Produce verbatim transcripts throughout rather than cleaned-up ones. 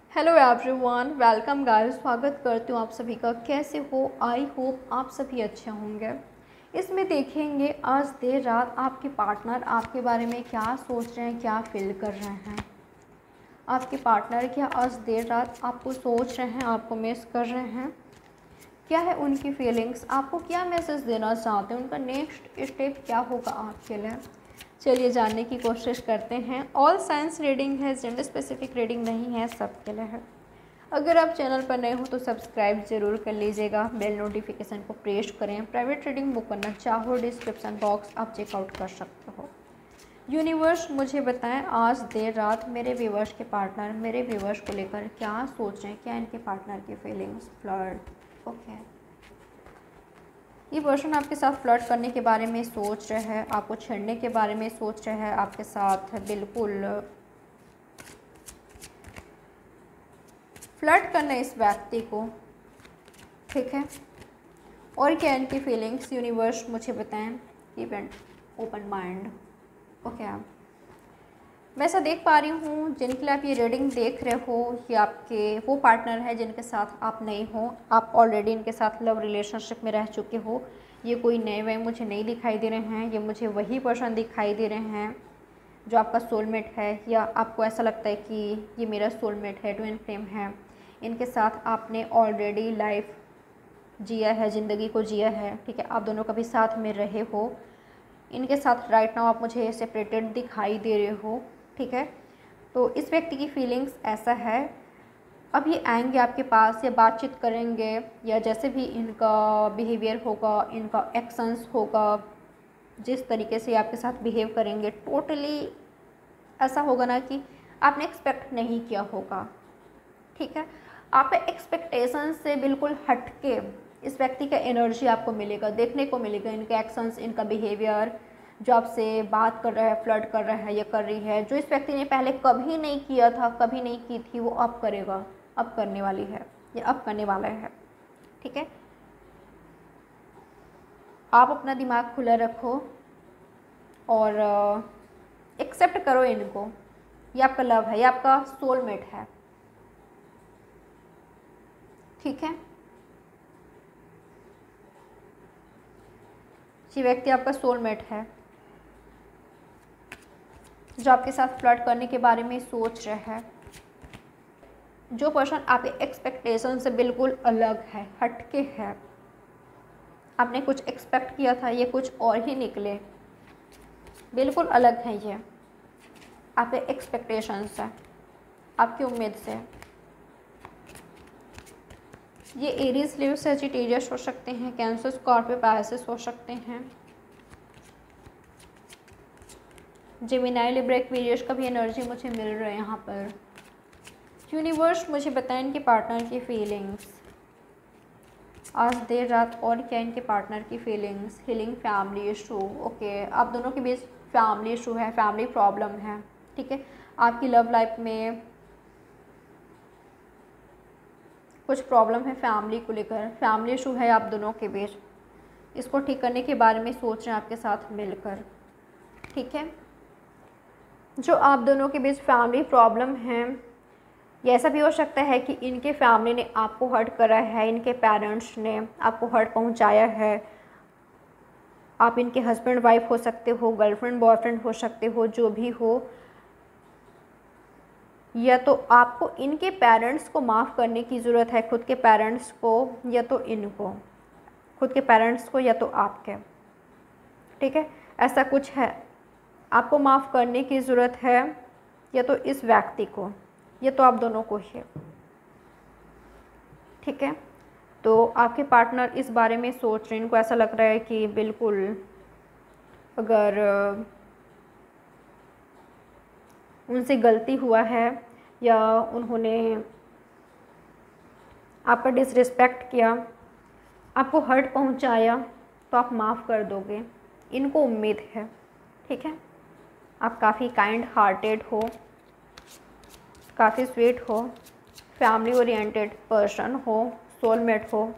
Hello everyone, welcome guys. स्वागत करती हूँ आप सभी का। कैसे हो? आई होप आप सभी अच्छे होंगे। इसमें देखेंगे आज देर रात आपके पार्टनर आपके बारे में क्या सोच रहे हैं, क्या फील कर रहे हैं। आपके पार्टनर क्या आज देर रात आपको सोच रहे हैं, आपको मिस कर रहे हैं? क्या है उनकी फीलिंग्स, आपको क्या मैसेज देना चाहते हैं, उनका नेक्स्ट स्टेप क्या होगा आपके लिए? चलिए जानने की कोशिश करते हैं। ऑल साइंस रीडिंग है, जेंडर स्पेसिफिक रीडिंग नहीं है, सबके लिए है। अगर आप चैनल पर नए हो तो सब्सक्राइब जरूर कर लीजिएगा, बेल नोटिफिकेशन को प्रेस करें। प्राइवेट रीडिंग बुक करना चाहो डिस्क्रिप्शन बॉक्स आप चेकआउट कर सकते हो। यूनिवर्स मुझे बताएं आज देर रात मेरे व्यूवर्स के पार्टनर मेरे व्यूवर्स को लेकर क्या सोच रहे हैं, क्या इनके पार्टनर की फीलिंग्स, फ्लर्ट। ओके, ये पर्सन आपके साथ फ्लर्ट करने के बारे में सोच रहे हैं, आपको छेड़ने के बारे में सोच रहे हैं, आपके साथ बिल्कुल फ्लर्ट करना इस व्यक्ति को, ठीक है। और क्या इनकी फीलिंग्स, यूनिवर्स मुझे बताएं। Event open mind. ओके, मैं ऐसा देख पा रही हूँ जिनके लिए आप ये रीडिंग देख रहे हो ये आपके वो पार्टनर है जिनके साथ आप नहीं हो। आप ऑलरेडी इनके साथ लव रिलेशनशिप में रह चुके हो। ये कोई नए वे मुझे नहीं दिखाई दे रहे हैं, ये मुझे वही पर्सन दिखाई दे रहे हैं जो आपका सोलमेट है, या आपको ऐसा लगता है कि ये मेरा सोलमेट है, ट्विन फ्लेम है। इनके साथ आपने ऑलरेडी लाइफ जिया है, ज़िंदगी को जिया है, ठीक है। आप दोनों कभी साथ में रहे हो। इनके साथ राइट नाउ आप मुझे सेपरेटेड दिखाई दे रहे हो, ठीक है। तो इस व्यक्ति की फीलिंग्स ऐसा है, अब ये आएंगे आपके पास या बातचीत करेंगे, या जैसे भी इनका बिहेवियर होगा, इनका एक्शंस होगा, जिस तरीके से आपके साथ बिहेव करेंगे, टोटली ऐसा होगा ना कि आपने एक्सपेक्ट नहीं किया होगा, ठीक है। आप एक्सपेक्टेशन से बिल्कुल हटके इस व्यक्ति का एनर्जी आपको मिलेगा, देखने को मिलेगा। इनके एक्शंस, इनका बिहेवियर, जो आपसे बात कर रहा है, फ्लर्ट कर रहा है या कर रही है, जो इस व्यक्ति ने पहले कभी नहीं किया था, कभी नहीं की थी, वो अब करेगा, अब करने वाली है या अब करने वाला है, ठीक है। आप अपना दिमाग खुला रखो और एक्सेप्ट करो इनको। ये आपका लव है, ये आपका सोलमेट है, ठीक है। ये व्यक्ति आपका सोलमेट है जो आपके साथ फ्लर्ट करने के बारे में सोच रहा है। जो पर्सन आपके एक्सपेक्टेशन से बिल्कुल अलग है, हटके है। आपने कुछ एक्सपेक्ट किया था, ये कुछ और ही निकले, बिल्कुल अलग है। ये आपके एक्सपेक्टेशन से, आपकी उम्मीद से। ये एरीज, लियो, सजिटेरियस हो सकते हैं, कैंसर, स्कॉर्पियो, पाइसेस हो सकते हैं, जेमिनी, लिब्रा, एक्वेरियस का भी एनर्जी मुझे मिल रहा है यहाँ पर। यूनिवर्स मुझे बताएं इनके पार्टनर की फीलिंग्स आज देर रात, और क्या इनके पार्टनर की feelings. Healing, family issue. Okay, आप दोनों के बीच फैमिली इशू है, फैमिली प्रॉब्लम है, ठीक है। आपकी लव लाइफ में कुछ प्रॉब्लम है फैमिली को लेकर, फैमिली इशू है आप दोनों के बीच। इसको ठीक करने के बारे में सोच रहे हैं आपके साथ मिलकर, ठीक है। जो आप दोनों के बीच फैमिली प्रॉब्लम है, ये ऐसा भी हो सकता है कि इनके फैमिली ने आपको हर्ट करा है, इनके पेरेंट्स ने आपको हर्ट पहुंचाया है। आप इनके हस्बैंड वाइफ हो सकते हो, गर्लफ्रेंड बॉयफ्रेंड हो सकते हो, जो भी हो। या तो आपको इनके पेरेंट्स को माफ़ करने की ज़रूरत है, खुद के पेरेंट्स को या तो इनको, खुद के पेरेंट्स को या तो आपके, ठीक है। ऐसा कुछ है, आपको माफ़ करने की ज़रूरत है, या तो इस व्यक्ति को या तो आप दोनों को ही, ठीक है। तो आपके पार्टनर इस बारे में सोच रहे हैं, इनको ऐसा लग रहा है कि बिल्कुल अगर उनसे गलती हुआ है या उन्होंने आपका डिसरिस्पेक्ट किया, आपको हर्ट पहुंचाया, तो आप माफ़ कर दोगे, इनको उम्मीद है, ठीक है। आप काफ़ी काइंड हार्टेड हो, काफ़ी स्वीट हो, फैमिली ओरिएंटेड पर्सन हो, सोलमेट हो।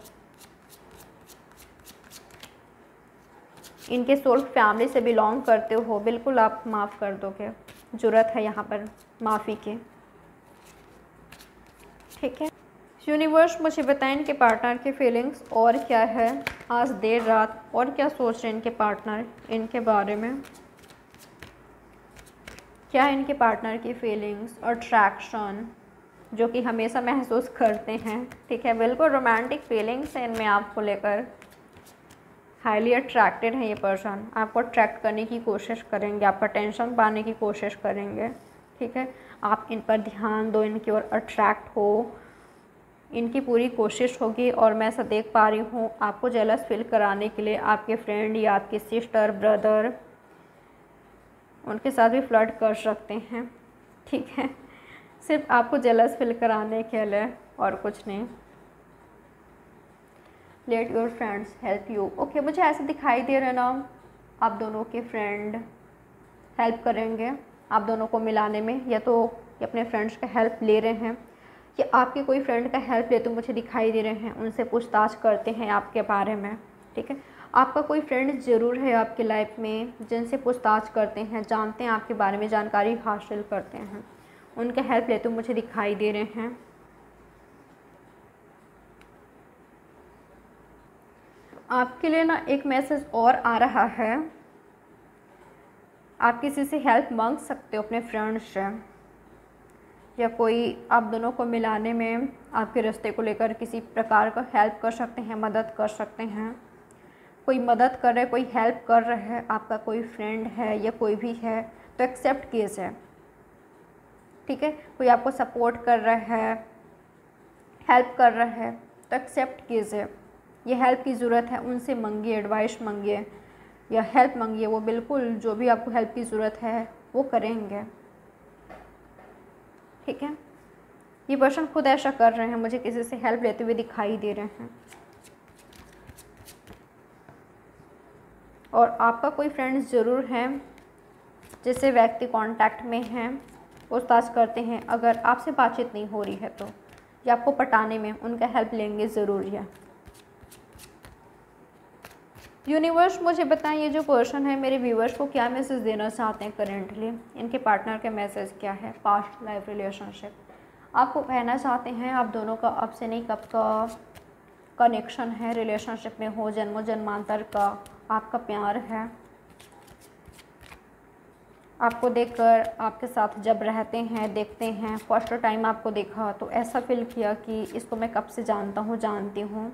इनके सोल फैमिली से बिलोंग करते हो, बिल्कुल आप माफ़ कर दोगे, ज़रूरत है यहाँ पर माफ़ी की, ठीक है। यूनिवर्स मुझे बताएं इनके पार्टनर की फीलिंग्स और क्या है आज देर रात, और क्या सोच रहे हैं इनके पार्टनर इनके बारे में, क्या है इनके पार्टनर की फीलिंग्स, अट्रैक्शन जो कि हमेशा महसूस करते हैं। ठीक है, बिल्कुल रोमांटिक फीलिंग्स हैं इनमें आपको लेकर, हाईली अट्रैक्टेड है ये पर्सन, आपको अट्रैक्ट करने की कोशिश करेंगे, आपका टेंशन पाने की कोशिश करेंगे। ठीक है, आप इन पर ध्यान दो, इनकी ओर अट्रैक्ट हो, इनकी पूरी कोशिश होगी। और मैं ऐसा देख पा रही हूँ आपको जेलस फील कराने के लिए आपके फ्रेंड या आपके सिस्टर ब्रदर उनके साथ भी फ्लर्ट कर सकते हैं। ठीक है, सिर्फ आपको जेलस फील कराने के लिए और कुछ नहीं। Let your friends help you. Okay, मुझे ऐसे दिखाई दे रहा है ना आप दोनों के फ्रेंड हेल्प करेंगे आप दोनों को मिलाने में, या तो अपने फ्रेंड्स का हेल्प ले रहे हैं या आपके कोई फ्रेंड का हेल्प लेते मुझे दिखाई दे रहे हैं, उनसे पूछताछ करते हैं आपके बारे में। ठीक है, आपका कोई फ्रेंड ज़रूर है आपकी लाइफ में जिनसे पूछताछ करते हैं, जानते हैं आपके बारे में, जानकारी हासिल करते हैं, उनका हेल्प लेते मुझे दिखाई दे रहे हैं। आपके लिए ना एक मैसेज और आ रहा है, आप किसी से हेल्प मांग सकते हो अपने फ्रेंड से, या कोई आप दोनों को मिलाने में आपके रिश्ते को लेकर किसी प्रकार का हेल्प कर सकते हैं, मदद कर सकते हैं। कोई मदद कर रहे, कोई हेल्प कर रहा है, आपका कोई फ्रेंड है या कोई भी है तो एक्सेप्ट कीजिए। ठीक है, कोई आपको सपोर्ट कर रहा है, हेल्प कर रहा है तो एक्सेप्ट कीजिए। ये हेल्प की ज़रूरत है, उनसे मांगिए, एडवाइस मांगिए या हेल्प मांगिए, वो बिल्कुल जो भी आपको हेल्प की ज़रूरत है वो करेंगे। ठीक है, ये पर्सन खुद ऐसा कर रहे हैं, मुझे किसी से हेल्प लेते हुए दिखाई दे रहे हैं। और आपका कोई फ्रेंड ज़रूर है जिससे व्यक्ति कांटेक्ट में हैं, पूछताछ करते हैं, अगर आपसे बातचीत नहीं हो रही है तो, या आपको पटाने में उनका हेल्प लेंगे ज़रूर है। यूनिवर्स मुझे बताएं ये जो पर्सन है मेरे व्यूवर्स को क्या मैसेज देना चाहते हैं करेंटली, इनके पार्टनर का मैसेज क्या है, पास्ट लाइफ रिलेशनशिप आपको कहना चाहते हैं। आप दोनों का अब से नहीं कब का कनेक्शन है, रिलेशनशिप में हो, जन्मों जन्मांतर का आपका प्यार है। आपको देखकर, आपके साथ जब रहते हैं, देखते हैं, फर्स्ट टाइम आपको देखा तो ऐसा फील किया कि इसको मैं कब से जानता हूँ, जानती हूँ।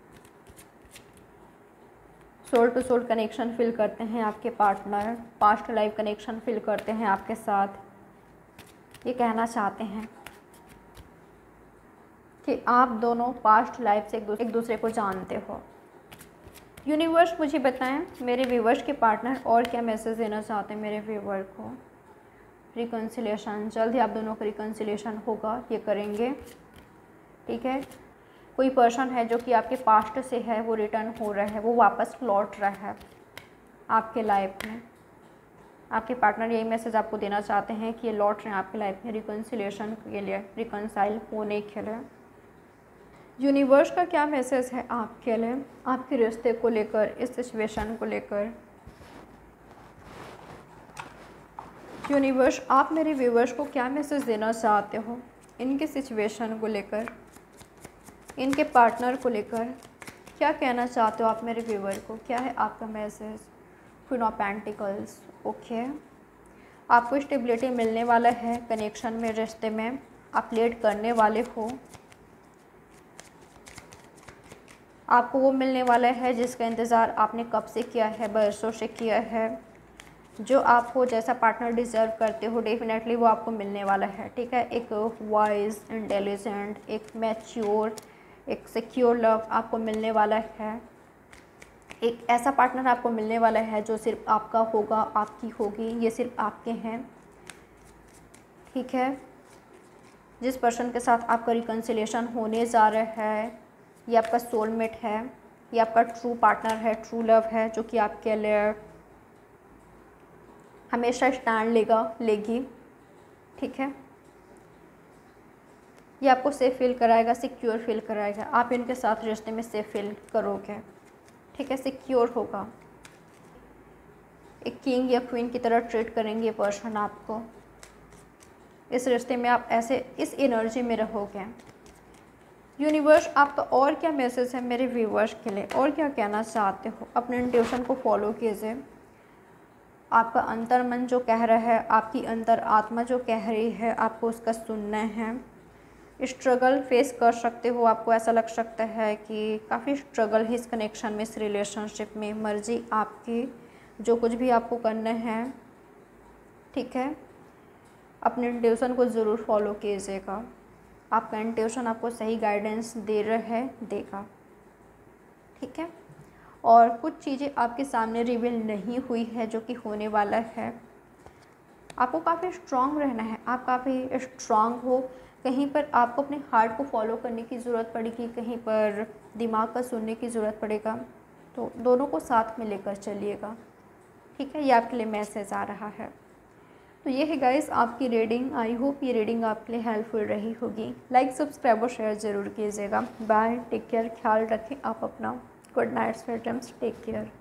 Soul to soul connection feel करते हैं आपके partner, past life connection feel करते हैं आपके साथ। ये कहना चाहते हैं कि आप दोनों पास्ट लाइफ से एक दूसरे को जानते हो। यूनिवर्स मुझे बताएं मेरे व्यूवर्स के पार्टनर और क्या मैसेज देना चाहते हैं मेरे व्यूवर को। रिकन्सिलेशन, जल्द ही आप दोनों का रिकन्सिलेशन होगा, ये करेंगे। ठीक है, कोई पर्सन है जो कि आपके पास्ट से है, वो रिटर्न हो रहा है, वो वापस लौट रहा है आपके लाइफ में। आपके पार्टनर यही मैसेज आपको देना चाहते हैं कि ये लौट रहे हैं आपकी लाइफ में रिकन्सिलेशन के लिए, रिकन्साइल होने के लिए। यूनिवर्स का क्या मैसेज है आपके लिए, आपके रिश्ते को लेकर, इस सिचुएशन को लेकर। यूनिवर्स आप मेरे व्यूवर्स को क्या मैसेज देना चाहते हो इनके सिचुएशन को लेकर, इनके पार्टनर को लेकर, क्या कहना चाहते हो आप मेरे व्यूवर को, क्या है आपका message. Queen of pentacles, okay, आपको स्टेबिलिटी मिलने वाला है कनेक्शन में, रिश्ते में आप लेट करने वाले हो, आपको वो मिलने वाला है जिसका इंतज़ार आपने कब से किया है, बरसों से किया है। जो आप हो जैसा पार्टनर डिज़र्व करते हो डेफिनेटली वो आपको मिलने वाला है। ठीक है, एक वाइज, इंटेलिजेंट, एक मैच्योर, एक सिक्योर लव आपको मिलने वाला है। एक ऐसा पार्टनर आपको मिलने वाला है जो सिर्फ आपका होगा, आपकी होगी, ये सिर्फ आपके हैं। ठीक है, जिस पर्सन के साथ आपका रिकन्सिलेशन होने जा रहा है ये आपका सोलमेट है, ये आपका ट्रू पार्टनर है, ट्रू लव है, जो कि आपके लिए हमेशा स्टैंड लेगा, लेगी। ठीक है, ये आपको सेफ फील कराएगा, सिक्योर फील कराएगा, आप इनके साथ रिश्ते में सेफ फील करोगे। ठीक है, सिक्योर होगा, एक किंग या क्वीन की तरह ट्रीट करेंगे ये पर्सन आपको। इस रिश्ते में आप ऐसे इस एनर्जी में रहोगे, यूनिवर्स आपका और क्या मैसेज है मेरे व्यूवर्स के लिए, और क्या कहना चाहते हो? अपने इंट्यूशन को फॉलो कीजिए। आपका अंतर मन जो कह रहा है, आपकी अंतर आत्मा जो कह रही है, आपको उसका सुनना है। स्ट्रगल फेस कर सकते हो, आपको ऐसा लग सकता है कि काफ़ी स्ट्रगल है इस कनेक्शन में, इस रिलेशनशिप में। मर्जी आपकी, जो कुछ भी आपको करना है, ठीक है। अपने इंट्यूशन को ज़रूर फॉलो कीजिएगा। आपका इंट्यूशन आपको सही गाइडेंस दे रहा है, देगा, ठीक है। और कुछ चीज़ें आपके सामने रिवील नहीं हुई है जो कि होने वाला है। आपको काफ़ी स्ट्रांग रहना है, आप काफ़ी स्ट्रांग हो। कहीं पर आपको अपने हार्ट को फॉलो करने की ज़रूरत पड़ेगी, कहीं पर दिमाग का सुनने की ज़रूरत पड़ेगा। तो दोनों को साथ में लेकर चलिएगा, ठीक है। ये आपके लिए मैसेज आ रहा है। तो ये है गाइस आपकी रीडिंग। आई होप ये रीडिंग आपके लिए हेल्पफुल रही होगी। लाइक, सब्सक्राइब और शेयर ज़रूर कीजिएगा। बाय, टेक केयर, ख्याल रखें आप अपना। Good night, sweet dreams, take care.